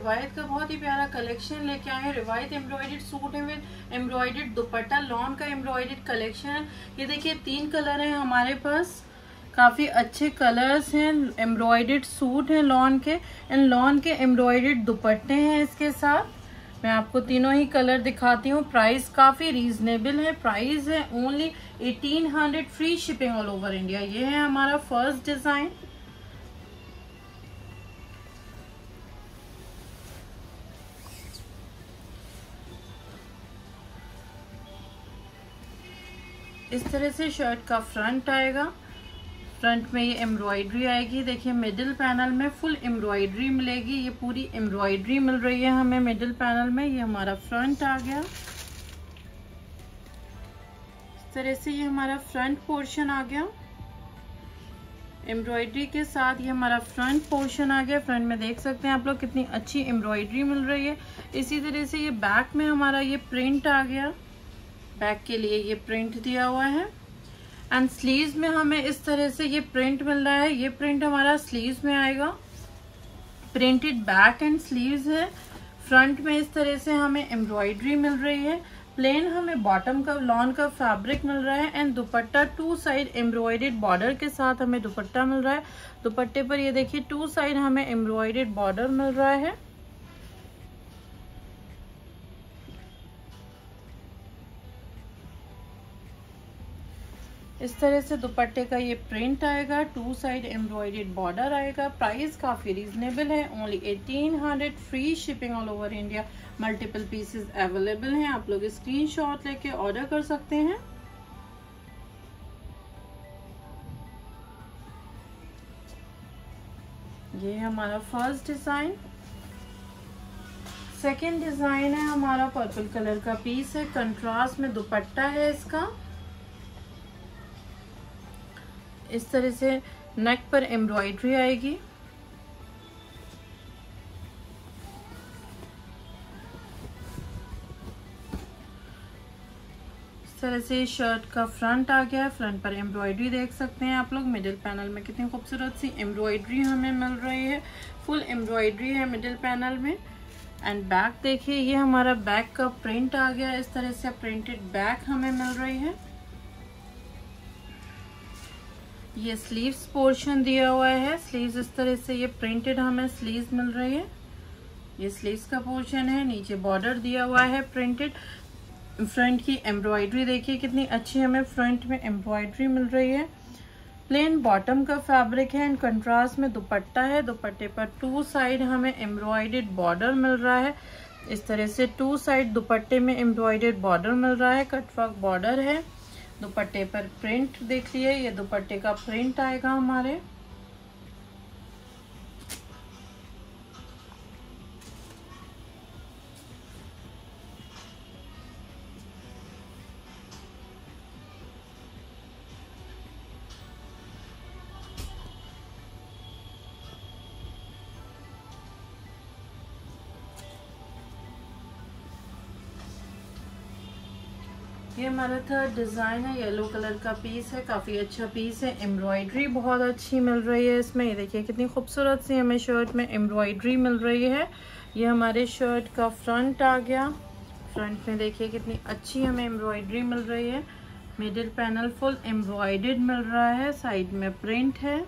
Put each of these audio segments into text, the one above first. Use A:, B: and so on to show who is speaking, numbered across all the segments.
A: रिवायत का बहुत ही प्यारा कलेक्शन लेके आए हैं। रिवायत एम्ब्रॉयडर्ड सूट है विद एम्ब्रॉयडर्ड दुपट्टा, लॉन का एम्ब्रॉयडर्ड कलेक्शन है। ये देखिए 3 कलर हैं हमारे पास, काफी अच्छे कलर्स हैं। एम्ब्रॉयडर्ड सूट है लॉन के, एंड लॉन के एम्ब्रॉयडर्ड दुपट्टे हैं इसके साथ। मैं आपको तीनों ही कलर दिखाती हूँ। प्राइस काफी रीजनेबल है, प्राइस है only 1800, free shipping all over India. ये है हमारा फर्स्ट डिजाइन। इस तरह से शर्ट का फ्रंट आएगा। फ्रंट में ये एम्ब्रॉयडरी आएगी। देखिए मिडिल पैनल में फुल एम्ब्रॉयडरी मिलेगी, ये पूरी एम्ब्रॉयडरी मिल रही है हमें मिडिल पैनल में। ये हमारा फ्रंट आ गया। इस तरह से ये हमारा फ्रंट पोर्शन आ गया एम्ब्रॉयडरी के साथ। ये हमारा फ्रंट पोर्शन आ गया। फ्रंट में देख सकते हैं आप लोग कितनी अच्छी एम्ब्रॉयडरी मिल रही है। इसी तरह से ये बैक में हमारा ये प्रिंट आ गया, बैक के लिए ये प्रिंट दिया हुआ है। एंड स्लीव्स में हमें इस तरह से ये प्रिंट मिल रहा है। ये प्रिंट हमारा स्लीव्स में आएगा, प्रिंटेड बैक एंड स्लीव्स है। फ्रंट में इस तरह से हमें एम्ब्रॉयडरी मिल रही है। प्लेन हमें बॉटम का लॉन का फैब्रिक मिल रहा है, and dupatta 2 side embroidered border के साथ हमें दुपट्टा मिल रहा है। दुपट्टे पर ये देखिए 2 साइड हमें एम्ब्रॉयडर्ड बॉर्डर मिल रहा है। इस तरह से दुपट्टे का ये प्रिंट आएगा, 2 साइड एम्ब्रॉयडर्ड बॉर्डर आएगा। प्राइस काफी रीजनेबल है, only 1800, free shipping all over India. Multiple pieces available हैं, आप लोग स्क्रीनशॉट लेके ऑर्डर कर सकते हैं। ये हमारा फर्स्ट डिजाइन। सेकेंड डिजाइन है हमारा पर्पल कलर का पीस है, कंट्रास्ट में दुपट्टा है इसका। इस तरह से नेक पर एम्ब्रॉयडरी आएगी। इस तरह से शर्ट का फ्रंट आ गया है। फ्रंट पर एम्ब्रॉयडरी देख सकते हैं आप लोग। मिडिल पैनल में कितनी खूबसूरत सी एम्ब्रॉयडरी हमें मिल रही है, फुल एम्ब्रॉयडरी है मिडिल पैनल में। एंड बैक देखिए, ये हमारा बैक का प्रिंट आ गया। इस तरह से प्रिंटेड बैक हमें मिल रही है। ये स्लीव्स पोर्शन दिया हुआ है। स्लीव्स इस तरह से ये प्रिंटेड हमें स्लीव्स मिल रही है। ये स्लीव्स का पोर्शन है, नीचे बॉर्डर दिया हुआ है प्रिंटेड। फ्रंट की एम्ब्रॉयडरी देखिए कितनी अच्छी हमें फ्रंट में एम्ब्रॉयडरी मिल रही है। प्लेन बॉटम का फैब्रिक है, एंड कंट्रास्ट में दुपट्टा है। दुपट्टे पर 2 साइड हमें एम्ब्रॉयडर्ड बॉर्डर मिल रहा है। इस तरह से 2 साइड दुपट्टे में एम्ब्रॉयडर्ड बॉर्डर मिल रहा है, कटवर्क बॉर्डर है। दुपट्टे पर प्रिंट देखिए, ये दुपट्टे का प्रिंट आएगा हमारे। ये हमारा थर्ड डिजाइन है, येलो कलर का पीस है, काफी अच्छा पीस है। एम्ब्रॉयडरी बहुत अच्छी मिल रही है इसमें। ये देखिए कितनी खूबसूरत सी हमें शर्ट में एम्ब्रॉयडरी मिल रही है। ये हमारे शर्ट का फ्रंट आ गया। फ्रंट में देखिए कितनी अच्छी हमें एम्ब्रॉयडरी मिल रही है। मिडिल पैनल फुल एम्ब्रॉयडर्ड मिल रहा है, साइड में प्रिंट है।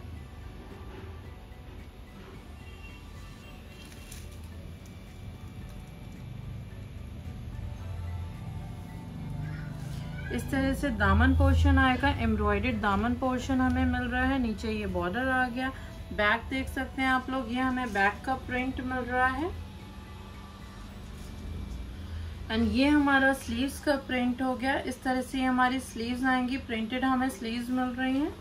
A: इस तरह से दामन पोर्शन आएगा, एम्ब्रॉयडर्ड दामन पोर्शन हमें मिल रहा है। नीचे ये बॉर्डर आ गया। बैक देख सकते हैं आप लोग, ये हमें बैक का प्रिंट मिल रहा है। एंड ये हमारा स्लीव्स का प्रिंट हो गया। इस तरह से हमारी स्लीव्स आएंगी, प्रिंटेड हमें स्लीव्स मिल रही हैं।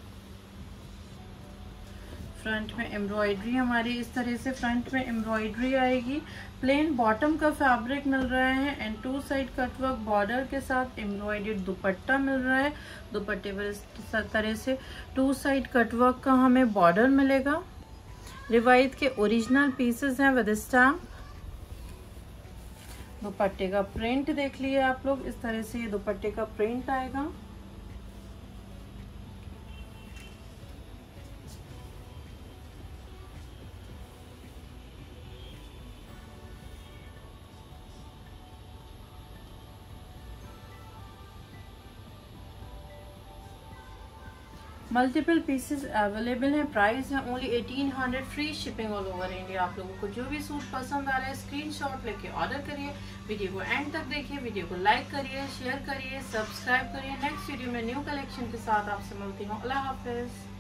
A: फ्रंट में एम्ब्रॉयडरी हमारी इस तरह से फ्रंट में एम्ब्रॉयडरी आएगी। प्लेन बॉटम का फैब्रिक मिल रहा है, एंड 2 साइड कटवर्क बॉर्डर के साथ एम्ब्रॉयडर्ड दुपट्टा मिल रहा है। दुपट्टे पर इस तरह से 2 साइड कटवर्क का हमें बॉर्डर मिलेगा। रिवायत के ओरिजिनल पीसेस हैं विद स्टैम्प। दुपट्टे का प्रिंट देख लिए आप लोग, इस तरह से ये दुपट्टे का प्रिंट आएगा। मल्टीपल पीसेस अवेलेबल हैं। प्राइस है only 1800, free shipping all over India. आप लोगों को जो भी सूट पसंद आ रहा है स्क्रीनशॉट लेके ऑर्डर करिए। वीडियो को एंड तक देखिए, वीडियो को लाइक करिए, शेयर करिए, सब्सक्राइब करिए। नेक्स्ट वीडियो में न्यू कलेक्शन के साथ आपसे मिलती हूँ। अल्लाह हाफिज।